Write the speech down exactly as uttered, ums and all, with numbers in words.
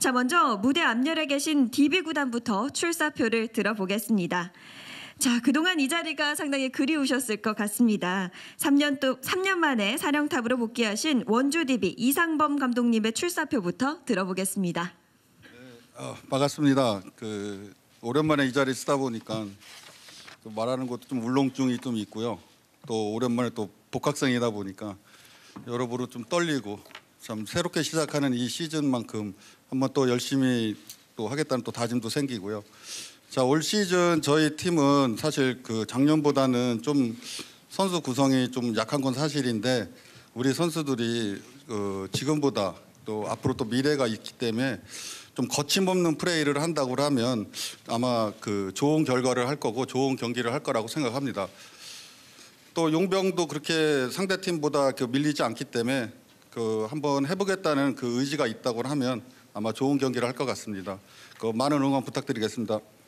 자, 먼저 무대 앞열에 계신 디비 구단부터 출사표를 들어보겠습니다. 자, 그동안 이 자리가 상당히 그리우셨을 것 같습니다. 삼 년 또 삼 년 만에 사령탑으로 복귀하신 원주 디비 이상범 감독님의 출사표부터 들어보겠습니다. 네, 어, 반갑습니다. 그 오랜만에 이 자리 쓰다 보니까 말하는 것도 좀 울렁증이 좀 있고요. 또 오랜만에 또 복학생이다 보니까 여러모로 좀 떨리고 참 새롭게 시작하는 이 시즌만큼 한번 또 열심히 또 하겠다는 또 다짐도 생기고요. 자, 올 시즌 저희 팀은 사실 그 작년보다는 좀 선수 구성이 좀 약한 건 사실인데 우리 선수들이 그 지금보다 또 앞으로 또 미래가 있기 때문에 좀 거침없는 플레이를 한다고 하면 아마 그 좋은 결과를 할 거고 좋은 경기를 할 거라고 생각합니다. 또 용병도 그렇게 상대 팀보다 그 밀리지 않기 때문에 그 한번 해보겠다는 그 의지가 있다고 하면 아마 좋은 경기를 할 것 같습니다. 그 많은 응원 부탁드리겠습니다.